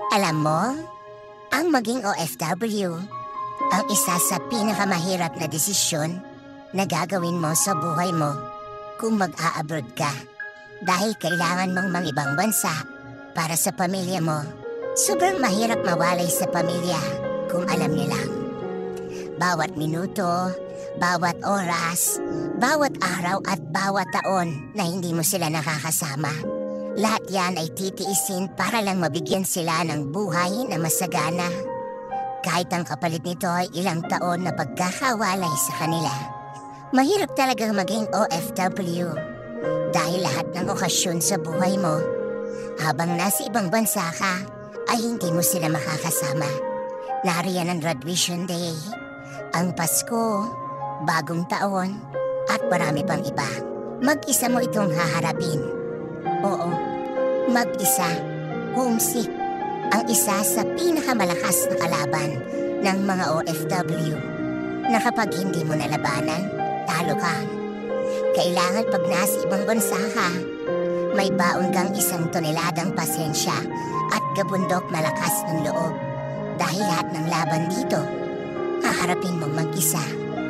Alam mo, ang maging OFW, ang isa sa pinakamahirap na desisyon na gagawin mo sa buhay mo kung mag-a-abroad ka. Dahil kailangan mong mangibang bansa para sa pamilya mo. Sobrang mahirap mawalay sa pamilya kung alam nilang bawat minuto, bawat oras, bawat araw at bawat taon na hindi mo sila nakakasama. Lahat yan ay titiisin para lang mabigyan sila ng buhay na masagana. Kahit ang kapalit nito ay ilang taon na pagkakawalay sa kanila. Mahirap talagang maging OFW dahil lahat ng okasyon sa buhay mo, habang nasa ibang bansa ka, ay hindi mo sila makakasama. Nariyan ang graduation day, ang Pasko, bagong taon, at marami pang iba. Mag-isa mo itong haharapin. Oo, mag-isa, homesick, ang isa sa pinakamalakas na kalaban ng mga OFW na kapag hindi mo nalabanan, talo ka. Kailangan pag nasa ibang bansa ka, may baon kang 1 toneladang pasensya at gabundok malakas ng loob. Dahil lahat ng laban dito, haharapin mong mag-isa.